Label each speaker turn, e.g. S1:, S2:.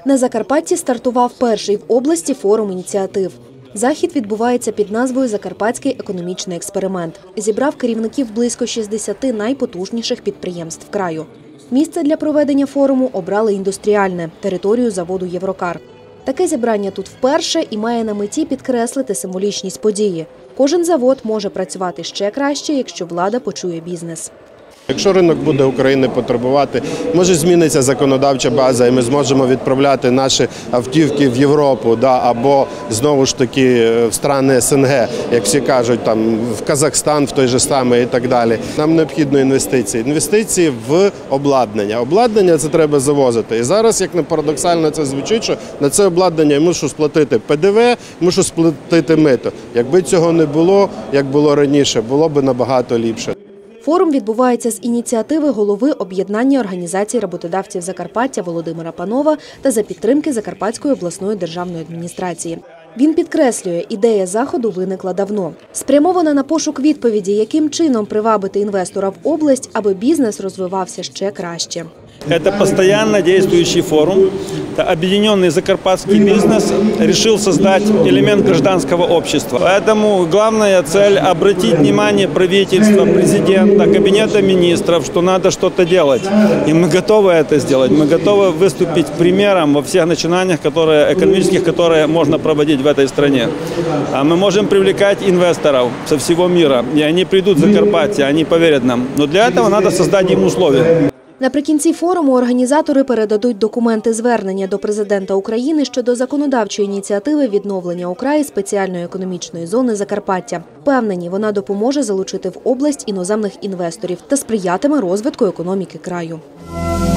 S1: На Закарпатті стартував перший в області форум ініціатив. Захід відбувається під назвою «Закарпатський економічний експеримент». Зібрав керівників близько 60 найпотужніших підприємств краю. Місце для проведення форуму обрали індустріальне – територію заводу «Єврокар». Таке зібрання тут вперше і має на меті підкреслити символічність події. Кожен завод може працювати ще краще, якщо влада почує бізнес.
S2: Якщо ринок буде України потребувати, може зміниться законодавча база і ми зможемо відправляти наші автівки в Європу, або знову ж таки в країни СНГ, як всі кажуть, там в Казахстан, в той же самий і так далі. Нам необхідно інвестиції. Інвестиції в обладнання. Обладнання це треба завозити. І зараз, як не парадоксально це звучить, що на це обладнання я мушу сплатити ПДВ, мушу сплатити мито. Якби цього не було, як було раніше, було б набагато ліпше.
S1: Форум відбувається з ініціативи голови об'єднання організацій роботодавців Закарпаття Володимира Панова та за підтримки Закарпатської обласної державної адміністрації. Він підкреслює, ідея заходу виникла давно. Спрямована на пошук відповіді, яким чином привабити інвестора в область, аби бізнес розвивався ще краще.
S3: Это постоянно действующий форум. Объединенный закарпатский бизнес решил создать элемент гражданского общества. Поэтому главная цель – обратить внимание правительства, президента, кабинета министров, что надо что-то делать. И мы готовы это сделать. Мы готовы выступить примером во всех начинаниях экономических, которые можно проводить в этой стране. Мы можем привлекать инвесторов со всего мира. И они придут в Закарпатье, они поверят нам. Но для этого надо создать им условия.
S1: Наприкінці форуму організатори передадуть документи звернення до президента України щодо законодавчої ініціативи відновлення у краї спеціальної економічної зони Закарпаття. Впевнені, вона допоможе залучити в область іноземних інвесторів та сприятиме розвитку економіки краю.